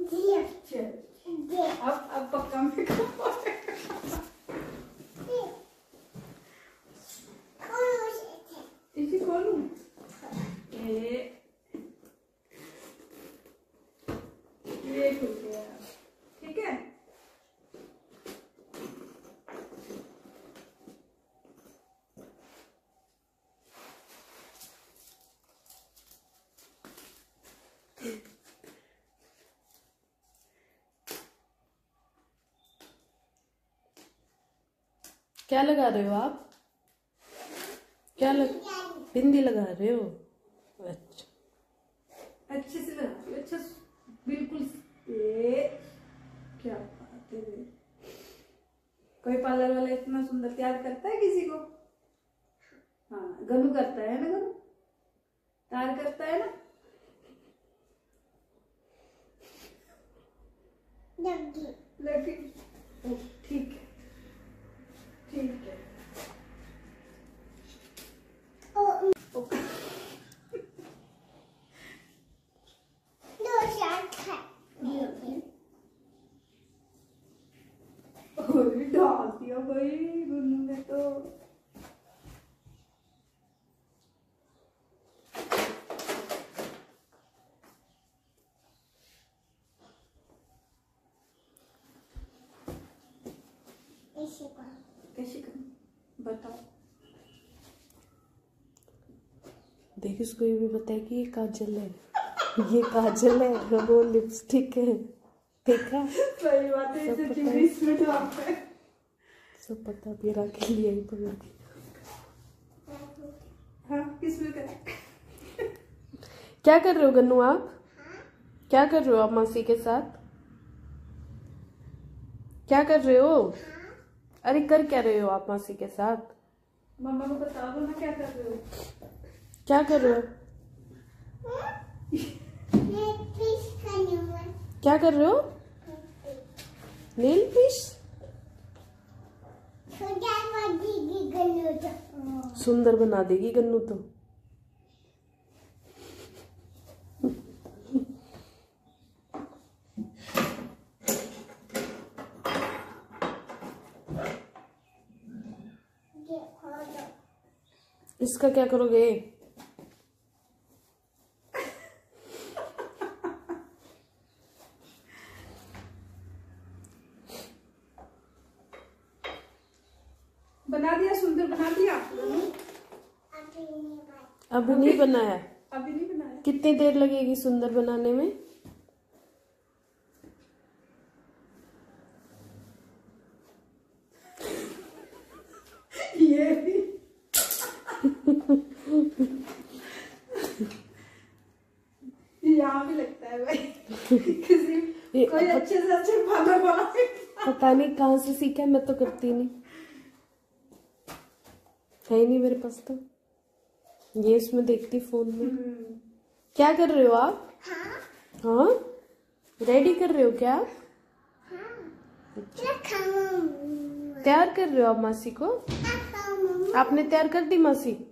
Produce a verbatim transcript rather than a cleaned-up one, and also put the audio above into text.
अब अब पक्का में इसे खोलूं। ये ये खुल गया, ठीक है। क्या लगा रहे हो आप? क्या लग बिंदी लगा रहे हो? अच्छा, अच्छे से लगा, अच्छा बिल्कुल। ये क्या बात है, कोई पार्लर वाला इतना सुंदर तैयार करता है किसी को? हाँ, गनु करता है ना, गनु तैयार करता है ना। लगी ठीक है, ठीक है। ओके। डाल दिया भाई गुन्नू ने तो। कैसे करूं बताओ। देख, इसको ये भी पता है कि ये काजल है, ये काजल है, वो लिपस्टिक है। देखा, सही बात है, इसे चूड़ी इसमें ड्रॉप है। सब पता, मेरा के लिए ही पकड़ दी। हाँ, किसमें करें? क्या कर रहे हो गन्नू आप? क्या कर रहे हो आप मासी के साथ? क्या कर रहे हो? अरे कर क्या रहे हो आप मासी के साथ? मम्मा को बता दो ना क्या कर रहे हो। क्या कर रहे हो? क्या कर रहे हो? Nail fish. सुंदर बना देगी गन्नू तो। इसका क्या करोगे? बना दिया, सुंदर बना दिया। अभी नहीं बनाया। अभी नहीं बनाया। कितनी देर लगेगी सुंदर बनाने में? ये भी यहाँ भी लगता है भाई। किसी कोई अच्छे से अच्छे पार्लर वाला पता नहीं कहाँ से सीखा, मैं तो करती नहीं, है ही नहीं मेरे पास तो। ये इसमें देखती फोन में। क्या कर रहे हो आप? हाँ, रेडी कर रहे हो क्या? तैयार कर रहे हो आप मासी को? आपने तैयार कर दी मासी?